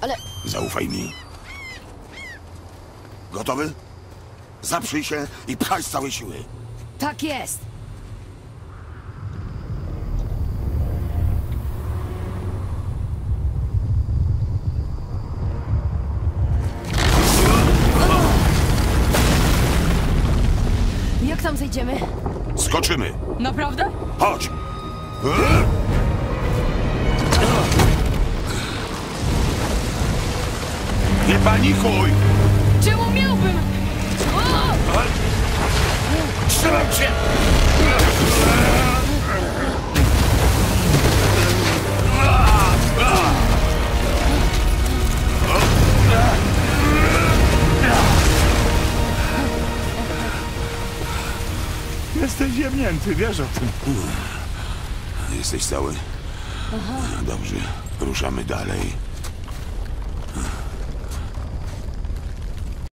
ale... Zaufaj mi. Gotowy? Zaprzyj się i pchaj z całej siły. Tak jest! Jak tam zejdziemy? Skoczymy. Naprawdę? Chodź! Nie panikuj! Czemu miałbym? Trzymam się! Jesteś ziemnięty, wiesz o tym. Jesteś cały? Dobrze, ruszamy dalej.